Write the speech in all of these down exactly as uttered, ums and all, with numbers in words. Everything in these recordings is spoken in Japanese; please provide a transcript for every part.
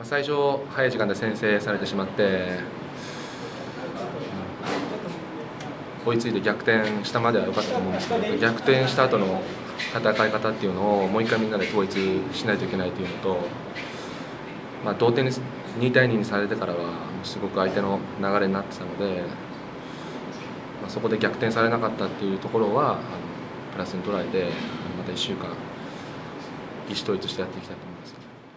最初早い時間で先制されてしまって、追いついて逆転したまでは良かったと思うんですけど、逆転した後の戦い方っていうのをもう一回みんなで統一しないといけないというのと、まあ、同点ににたいににされてからはすごく相手の流れになってたので、まあ、そこで逆転されなかったっていうところはあのプラスに捉えて、またいっしゅうかん意思統一してやっていきたいと思います。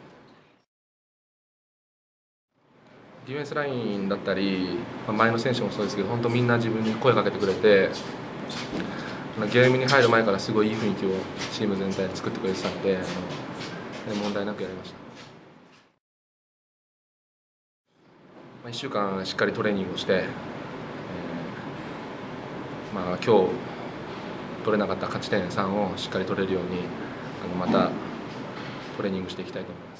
ディフェンスラインだったり、前の選手もそうですけど、本当みんな自分に声かけてくれて、ゲームに入る前からすごいいい雰囲気をチーム全体で作ってくれてたので、問題なくやりました。いっしゅうかんしっかりトレーニングをして、えーまあ、今日取れなかった勝ち点さんをしっかり取れるようにあのまたトレーニングしていきたいと思います。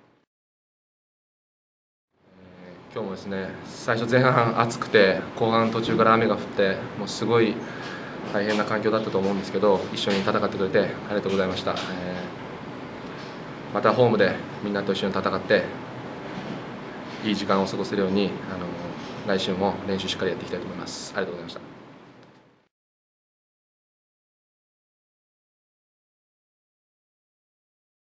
今日もですね、最初前半暑くて後半途中から雨が降ってもうすごい大変な環境だったと思うんですけど、一緒に戦ってくれてありがとうございました。えー、またホームでみんなと一緒に戦っていい時間を過ごせるようにあの来週も練習しっかりやっていきたいと思います。ありがとうございました。